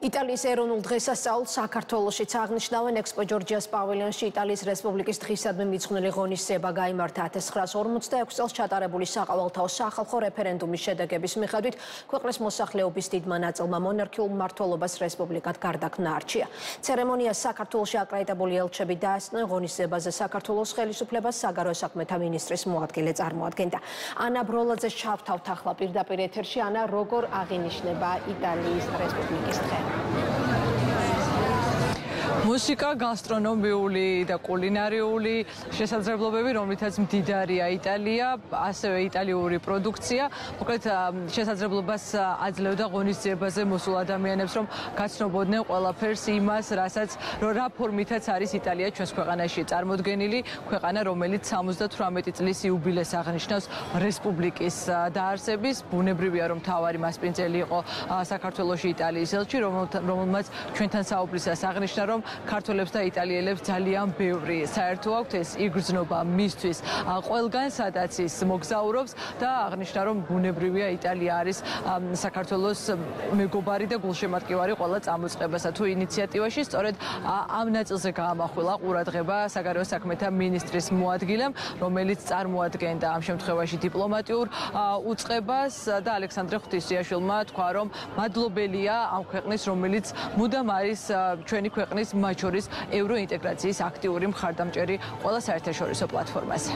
იტალიის ეროვნულ დღესასწაულს საქართველოშიც აღნიშნავენ ექსპო ჯორჯიას პავილიონში იტალიის რესპუბლიკის დღისადმი მიძღვნილი ღონისძიება გაიმართა 1946 წელს ჩატარებული საყოველთაო სახალხო რეფერენდუმის შედეგების მიხედვით ქვეყნის მოსახლეობის დიდმა ნაწილმა მონარქიულ მმართველობას რესპუბლიკად გარდაქმნა არჩია. ცერემონიას საქართველოში აკრედიტებული ელჩები დაესწრნენ, ღონისძიებაზე საქართველოს ხელისუფლებას საგარეო საქმეთა მინისტრის მოადგილე წარმოადგენდა. ანა ბროლაძე ჩავთავთ ახლა პირდაპირ ეთერში. ანა, როგორ აღინიშნება იტალიის რესპუბლიკის დღე? მუსიკა, გასტრონომიული და კულინარიული შესაძლებლობები, რომლითაც მდიდარია იტალია, ასევე იტალიური პროდუქცია. მოკლედ შესაძლებლობას აძლევდა ღონისძიებაზე მოსულ ადამიანებს, რომ გაცნობოდნენ ყველაფერს იმას, რა ფორმითაც არის იტალია ჩვენს ქვეყანაში წარმოდგენილი, ქვეყანა, რომელიც 78 წლის იუბილეს აღნიშნავს რესპუბლიკის დაარსების. ბუნებრივია, რომ მთავარი მასპინძელი იყო საქართველოში იტალიის ელჩი, რომელმაც ჩვენთან საუბრისას აღნიშნა, რომ ქართველებს და იტალიელებს ძალიან ბევრი საერთო აქვთ, ეს იგრძნობა მისთვის ყველგან, სადაც ის მოგზაურობს და აღნიშნა, რომ ბუნებრივია იტალია არის საქართველოს მეგობარი და გულშემატკივარი ყველა წამოწყებასა თუ ინიციატივაში. სწორედ ამ ნაწილზე გაამახვილა ყურადღება საგარეო საქმეთა მინისტრის მოადგილემ, რომელიც წარმოადგენდა ამ შემთხვევაში დიპლომატიურ უწყებას და ალექსანდრე ღვთისძიაშვილმა თქვა, რომ მადლობელია ამ ქვეყნის, რომელიც მუდამ არის ჩვენი ქვეყნის მათ შორის ევროინტეგრაციის აქტიური მხარდამჭერი ყველა საერთაშორისო პლატფორმაზე.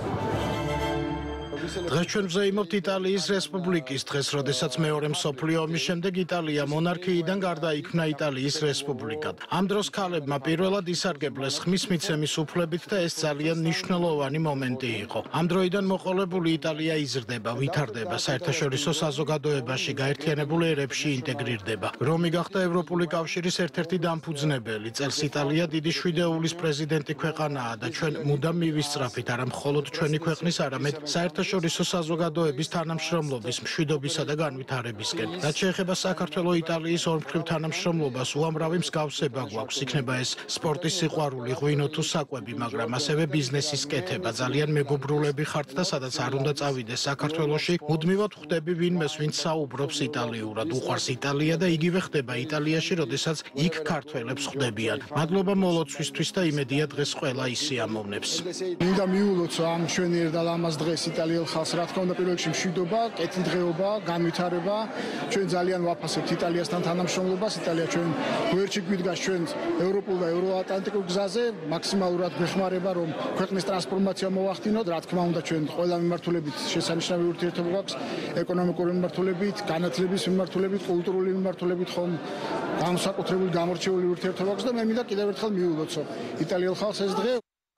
დღეს ჩვენ ვზეიმობთ იტალიის რესპუბლიკის დღეს, როდესაც მეორე მსოფლიო ომის შემდეგ იტალია მონარქიიდან გარდაიქმნა იტალიის რესპუბლიკად. ამ დროს ქალებმა პირველად ისარგებლეს ხმის მიცემის უფლებით და ეს ძალიან მნიშვნელოვანი მომენტი იყო. ამ დროიდან მოყოლებული იტალია იზრდება, ვითარდება, საერთაშორისო საზოგადოებაში, გაერთიანებულ ერებში ინტეგრირდება. რომი გახდა ევროპული კავშირის ერთ-ერთი დამფუძნებელი. წელს იტალია დიდი შვიდეულის პრეზიდენტი ქვეყანაა და ჩვენ მუდამ მივისწრაფით არა მხოლოდ ჩვენი ქვეყნის, არამედ საერთაშორისო საზოგადოების თანამშრომლობის, მშვიდობისა და განვითარებისკენ. რაც შეეხება საქართველო-იტალიის ორმხრივ თანამშრომლობას, უამრავი მსგავსება გვაქვს. იქნება ეს სპორტის სიყვარული, ღვინო თუ საკვები, მაგრამ ასევე ბიზნესის კეთება. ძალიან მეგობრულები ხართ და სადაც არ უნდა წავიდეს საქართველოში, მუდმივად ხვდები ვინმეს, ვინც საუბრობს იტალიურად, უყვარს იტალია და იგივე ხდება იტალიაში, როდესაც იქ ქართველებს ხვდებიან. მადლობა მოლოცვისთვის და იმედია დღეს ყველა ისიამოვნებს. მინდა მიულოც ამ მშვენიერ და ლამაზ დღეს იტალიელ ხალხს, რა თქმა უნდა, პირველ რიგში მშვიდობა, კეთილდღეობა, განვითარება. ჩვენ ძალიან ვაფასებთ იტალიასთან თანამშრომლობას. იტალია ჩვენ გვერდში გვიდგას ჩვენ ევროპულ და ევროატლანტიკურ გზაზე. მაქსიმალურად გვეხმარება, რომ ქვეყნის ტრანსფორმაცია მოვახდინოთ. რა თქმა უნდა, ჩვენ ყველა მიმართულებით შესანიშნავი ურთიერთობა გვაქვს, ეკონომიკური მიმართულებით, განათლების მიმართულებით, კულტურული მიმართულებით, ხომ განსაკუთრებული გამორჩეული ურთიერთობა გვაქვს და მე მინდა კიდევ ერთხელ მიულოცო იტალიელ ხალხს ეს დღე.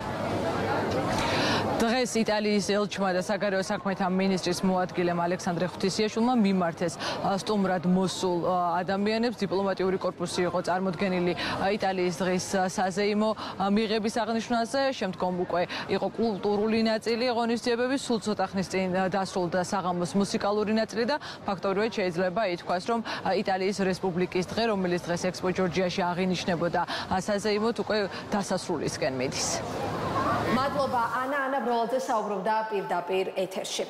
დღეს იტალიის ელჩმა და საგარეო საქმეთა მინისტრის მოადგილემ ალექსანდრე ღვთისძიაშვილმა მიმართეს სტუმრად მოსულ ადამიანებს. დიპლომატიური კორპუსი იყო წარმოდგენილი იტალიის დღის საზეიმო მიღების აღნიშვნაზე, შემდგომ უკვე იყო კულტურული ნაწილი ღონისძიებების, სულ ცოტა ხნის წინ დასრულდა საღამოს მუსიკალური ნაწილი და ფაქტობრივად შეიძლება ითქვას, რომ იტალიის რესპუბლიკის დღე, რომელიც დღეს ექსპო ჯორჯიაში აღინიშნებოდა საზეიმოდ, უკვე დასასრულისკენ მიდის. მადლობა ანა ბროლაძე საუბრობდა პირდაპირ ეთერში.